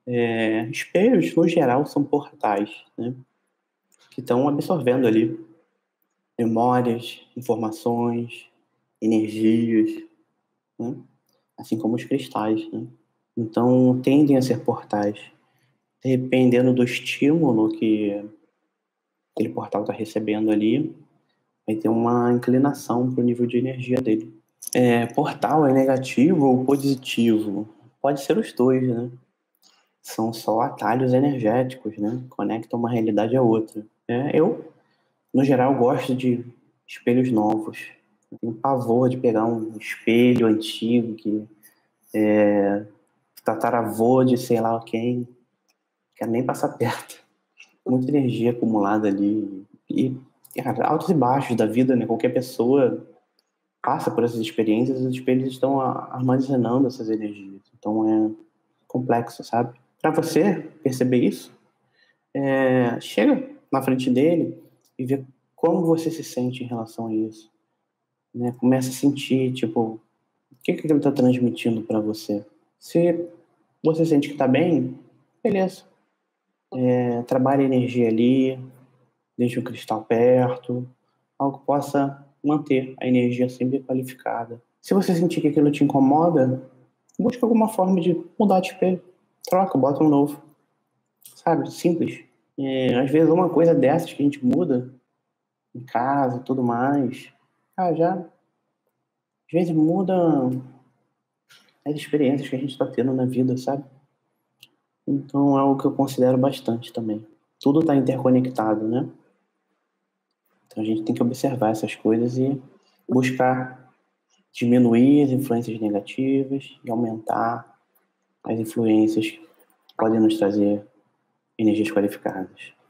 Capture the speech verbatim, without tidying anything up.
É, espelhos, no geral, são portais, né? Que estão absorvendo ali memórias, informações, energias, né? Assim como os cristais, né? Então, tendem a ser portais. Dependendo do estímulo que aquele portal está recebendo ali, vai ter uma inclinação para o nível de energia dele. É, portal é negativo ou positivo? Pode ser os dois, né? São só atalhos energéticos, né? Conectam uma realidade a outra. É, eu, no geral, gosto de espelhos novos. Eu tenho pavor de pegar um espelho antigo que é tataravô de sei lá quem. Quero nem passar perto. Muita energia acumulada ali. E, cara, altos e baixos da vida, né? Qualquer pessoa passa por essas experiências e os espelhos estão armazenando essas energias. Então é complexo, sabe? Para você perceber isso, é, chega na frente dele e vê como você se sente em relação a isso. Né? Começa a sentir, tipo, o que, que ele está transmitindo para você. Se você sente que está bem, beleza. É, trabalhe a energia ali, deixe o cristal perto, algo que possa manter a energia sempre qualificada. Se você sentir que aquilo te incomoda, busca alguma forma de mudar de espelho. Troca, bota um novo. Sabe? Simples. É, às vezes uma coisa dessas que a gente muda em casa e tudo mais, ah, já às vezes muda as experiências que a gente está tendo na vida, sabe? Então é algo que eu considero bastante também. Tudo está interconectado, né? Então a gente tem que observar essas coisas e buscar diminuir as influências negativas e aumentar as influências que podem nos trazer energias qualificadas.